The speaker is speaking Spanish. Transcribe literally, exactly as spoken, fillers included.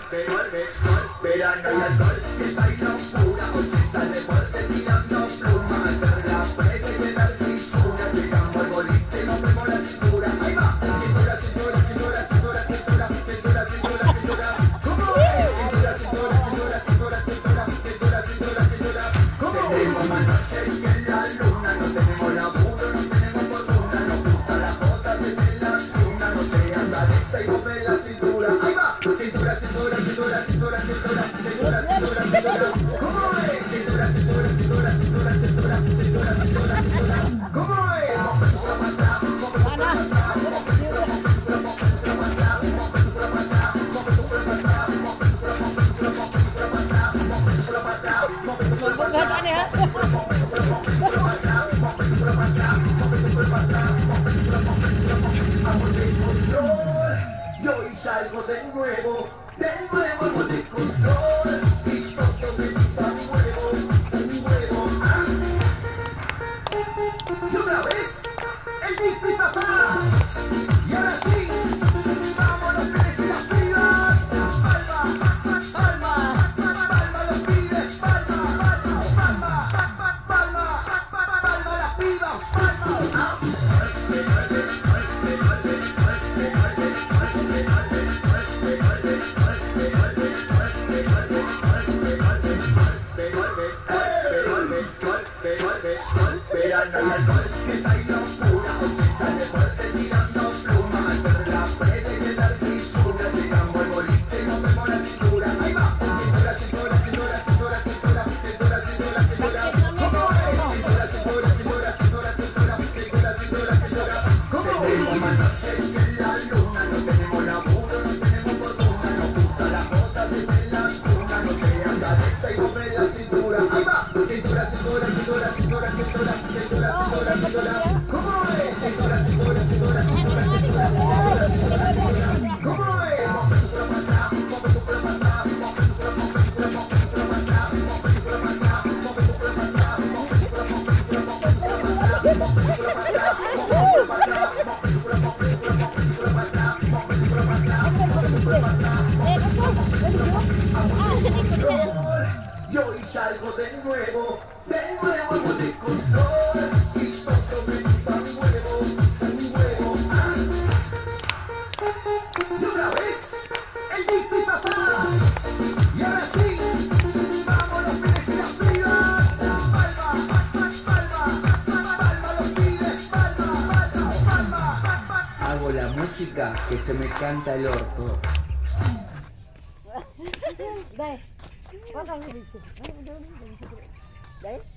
golpe, golpe, golpe, verano y alcohol, fiesta y locura, ochenta deporte tirando plumas, hacer la prega y quedar fisura, llegamos al boliche, nos vemos la cintura, ahí va, cintura, cintura, cintura, cintura, cintura, cintura, cintura, cintura, ¿cómo es? Cintura, cintura, cintura, cintura, cintura, cintura, cintura, cintura, ¿cómo es? Tenemos más noches que la luna, no tenemos laburo, no tenemos fortuna, nos gusta la jota desde la luna, no se anda de esta y mueve la cintura, ahí va, cintura, cintura, cintura, cintura, cintura, cintura, cintura, cintura, ¿cómo es? Cintura, cintura, cintura, cintura, cintura, cintura, cintura, cintura, ¿cómo es? Yo hoy salgo de nuevo, de nuevo algo de control, y todo me gusta un huevo, un huevo, ¿ah? Y una vez, el disco y papá, y ahora sí, vamos los pibes y las pibas, palma, palma, palma los pibes, palma, palma, palma, palma, palma las pibas, palma, ¿ah? Verano y alcohol, fiesta y locura, ochenta deporte tirando plumas, hacer la prega y quedar fisura, llegamos al boliche y nos vemos la cintura, ahí va, cintura, cintura, cintura, cintura, cintura, cintura, cintura, cintura, ¿cómo es? Cintura, cintura, cintura, cintura, cintura, cintura, cintura, cintura, ¿cómo es? Tenemos más noches que la luna, no tenemos laburo, no tenemos fortuna, nos gusta la jota desde la luna, no se anda de esta y mueve la cintura, ahí va, cintura, cintura, cintura, cintura, cintura, cintura, cintura, cintura, ¿cómo es? Cintura, cintura, cintura, cintura, cintura, cintura, cintura, ¿cómo es? Yo hoy salgo de nuevo, de nuevo algo de control, y todo me gusta un huevo, un huevo, ¿ah? Y una vez, el disco y papá, y ahora sí, vamos los pibes y las pibas, palma, palma, palma los pibes, palma, palma, palma. Hago la música que se me canta el orto. Đây, có thằng gì? Đấy.